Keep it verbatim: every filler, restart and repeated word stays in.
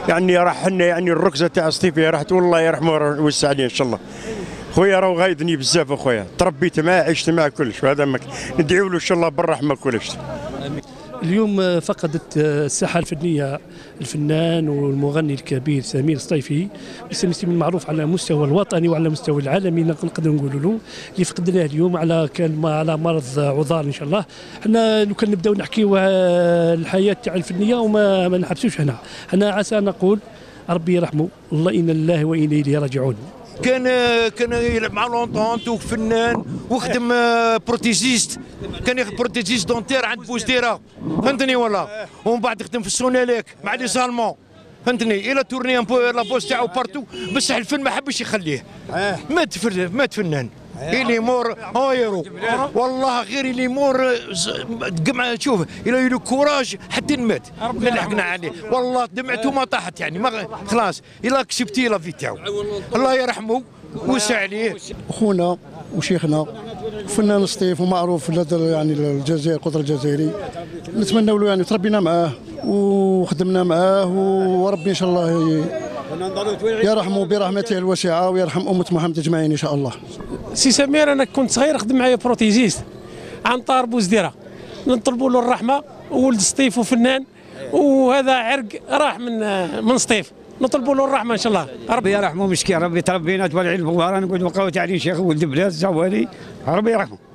يعني راح حنا يعني الركزه تاع سطيفي راحت والله يرحمه ويوسع عليه ان شاء الله. خويا راهو غايدني بزاف اخويا، تربيت معاه عشت معاه كلش، وهذا مك... ندعيو له ان شاء الله بالرحمه كلش. اليوم فقدت الساحه الفنيه الفنان والمغني الكبير سمير سطيفي، بسمسم المعروف على المستوى الوطني وعلى المستوى العالمي، نقدر نقولوا له اللي فقدناه اليوم على كان على مرض عضال ان شاء الله. حنا لو كان نبداو نحكيو الحياه تاع الفنيه وما ما نحبسوش هنا، حنا عسى نقول ربي يرحمه، الله انا لله وانا اليه راجعون. كان كان يلعب مع لونطونت وفنان وخدم بروتيزيست، كان ياخذ بروتيزيست دونتير عند بوزديره، فهمتني ولا؟ ومن بعد خدم في السوناليك مع لي زالمون، فهمتني؟ الى تورني ان بو لا بوست تاعو بارتو، بصح الفن ما حبش يخليه، مات مات فنان. إلي مور هايرو والله غير إلي مور قمع. شوف إلى يلو كوراج حتى مات لحقنا عليه والله، دمعته ما طاحت يعني ما خلاص إلا كسبتي لا في تاعو، الله يرحمه وسع عليه. اخونا وشيخنا فنان سطيف ومعروف لدى يعني الجزائر القطر الجزائري، نتمنى له يعني تربينا معاه وخدمنا معاه، وربي ان شاء الله يرحمه برحمته الواسعه ويرحم امه محمد اجمعين ان شاء الله. سي سمير انا كنت صغير خدم معايا بروتيزيست عن طار بوزديره، نطلبوا له الرحمه، وولد سطيف وفنان، وهذا عرق راح من من سطيف، نطلبوا له الرحمه ان شاء الله. ربي يرحمه مسكين، ربي تربينا تولي الفقراء، نقول وقوت عليه شيخ ولد بلاد زوالي، ربي يرحمه.